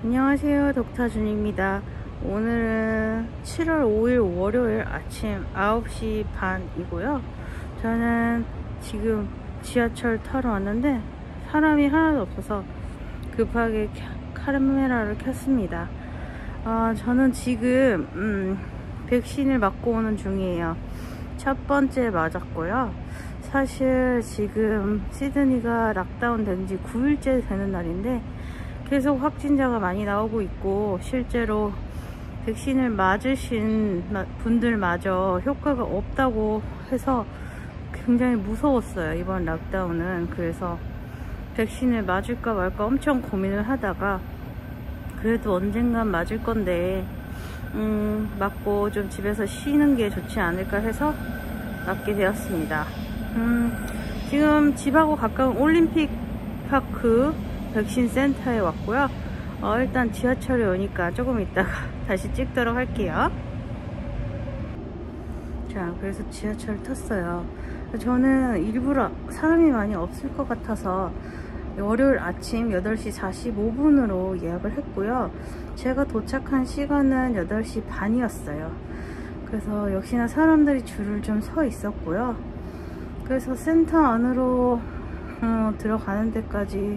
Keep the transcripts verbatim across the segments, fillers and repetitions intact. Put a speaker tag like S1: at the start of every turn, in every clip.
S1: 안녕하세요, 독타준입니다. 오늘은 칠월 오일 월요일 아침 아홉 시 반이고요. 저는 지금 지하철 타러 왔는데 사람이 하나도 없어서 급하게 카메라를 켰습니다. 어, 저는 지금 음, 백신을 맞고 오는 중이에요. 첫 번째 맞았고요. 사실 지금 시드니가 락다운 된 지 구 일째 되는 날인데 계속 확진자가 많이 나오고 있고, 실제로 백신을 맞으신 분들마저 효과가 없다고 해서 굉장히 무서웠어요, 이번 락다운은. 그래서 백신을 맞을까 말까 엄청 고민을 하다가 그래도 언젠간 맞을 건데 음, 맞고 좀 집에서 쉬는 게 좋지 않을까 해서 맞게 되었습니다. 음, 지금 집하고 가까운 올림픽 파크 백신 센터에 왔고요. 어, 일단 지하철에 오니까 조금 있다가 다시 찍도록 할게요. 자, 그래서 지하철을 탔어요. 저는 일부러 사람이 많이 없을 것 같아서 월요일 아침 여덟 시 사십오 분으로 예약을 했고요. 제가 도착한 시간은 여덟 시 반이었어요. 그래서 역시나 사람들이 줄을 좀 서 있었고요. 그래서 센터 안으로 어, 들어가는 데까지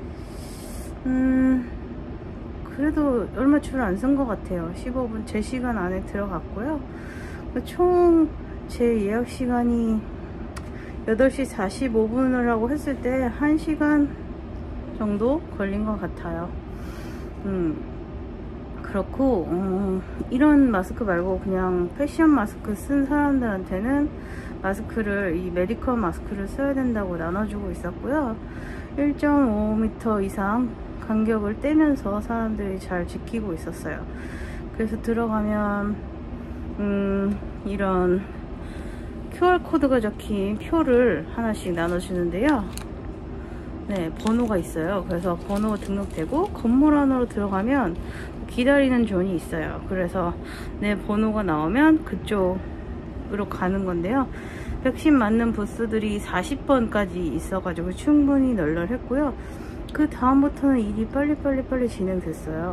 S1: 음 그래도 얼마 줄 안 쓴 것 같아요. 십오 분 제 시간 안에 들어갔고요. 총 제 예약 시간이 여덟 시 사십오 분이라고 했을 때 한 시간 정도 걸린 것 같아요. 음 그렇고 어, 이런 마스크 말고 그냥 패션 마스크 쓴 사람들한테는 마스크를, 이 메디컬 마스크를 써야 된다고 나눠주고 있었고요. 일 점 오 미터 이상 간격을 떼면서 사람들이 잘 지키고 있었어요. 그래서 들어가면 음, 이런 큐알 코드가 적힌 표를 하나씩 나눠주는데요. 네, 번호가 있어요. 그래서 번호가 등록되고 건물 안으로 들어가면 기다리는 존이 있어요. 그래서 내 번호가 나오면 그쪽으로 가는 건데요. 백신 맞는 부스들이 사십 번까지 있어가지고 충분히 널널했고요. 그 다음부터는 일이 빨리빨리 빨리 진행됐어요.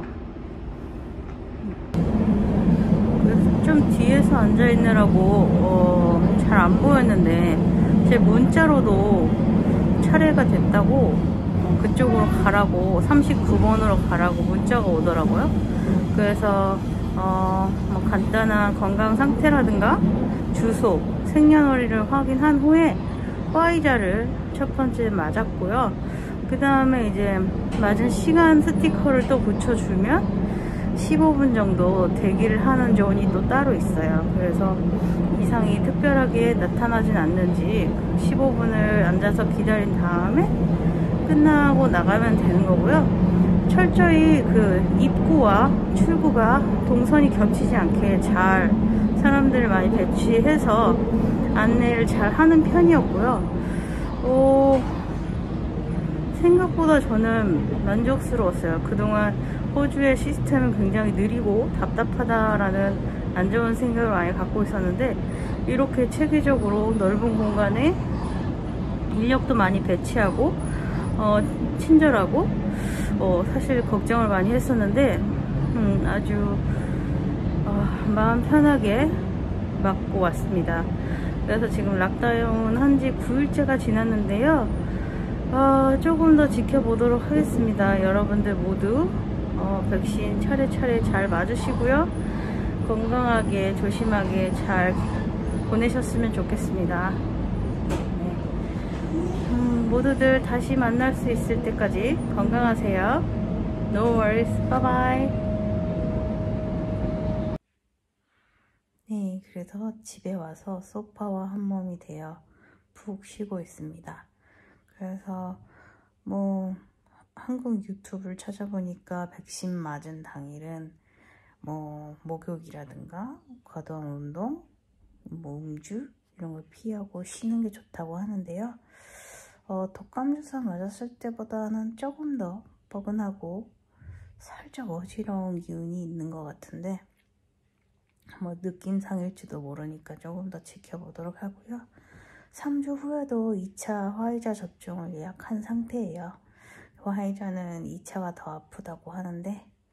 S1: 그래서 좀 뒤에서 앉아있느라고 어, 잘 안 보였는데 제 문자로도 차례가 됐다고 어, 그쪽으로 가라고, 삼십구 번으로 가라고 문자가 오더라고요. 그래서 어, 뭐 간단한 건강 상태라든가 주소, 생년월일을 확인한 후에 화이자를 첫 번째 맞았고요. 그 다음에 이제 맞은 시간 스티커를 또 붙여주면 십오 분 정도 대기를 하는 존이 또 따로 있어요. 그래서 이상이 특별하게 나타나진 않는지 십오 분을 앉아서 기다린 다음에 끝나고 나가면 되는 거고요. 철저히 그 입구와 출구가 동선이 겹치지 않게 잘 사람들을 많이 배치해서 안내를 잘 하는 편이었고요. 오, 생각보다 저는 만족스러웠어요. 그동안 호주의 시스템은 굉장히 느리고 답답하다라는 안 좋은 생각을 많이 갖고 있었는데, 이렇게 체계적으로 넓은 공간에 인력도 많이 배치하고 어, 친절하고 어, 사실 걱정을 많이 했었는데 음, 아주 어, 마음 편하게 맞고 왔습니다. 그래서 지금 락다운 한지 구 일째가 지났는데요. 어, 조금 더 지켜보도록 하겠습니다. 여러분들 모두 어, 백신 차례차례 잘 맞으시고요. 건강하게 조심하게 잘 보내셨으면 좋겠습니다. 네. 음, 모두들 다시 만날 수 있을 때까지 건강하세요. No worries. Bye bye. 네, 그래서 집에 와서 소파와 한 몸이 되어 푹 쉬고 있습니다. 그래서 뭐 한국 유튜브를 찾아보니까 백신 맞은 당일은 뭐 목욕이라든가 과도한 운동, 뭐 음주 이런 걸 피하고 쉬는 게 좋다고 하는데요. 어, 독감 주사 맞았을 때보다는 조금 더 뻐근하고 살짝 어지러운 기운이 있는 것 같은데 뭐 느낌상일지도 모르니까 조금 더 지켜보도록 하고요. 삼 주 후에도 이 차 화이자 접종을 예약한 상태예요. 화이자는 이 차가 더 아프다고 하는데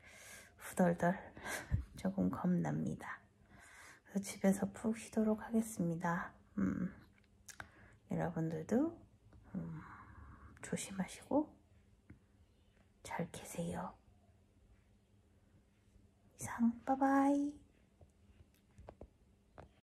S1: 후덜덜 조금 겁납니다. 그래서 집에서 푹 쉬도록 하겠습니다. 음, 여러분들도 음, 조심하시고 잘 계세요. 이상, 빠바이.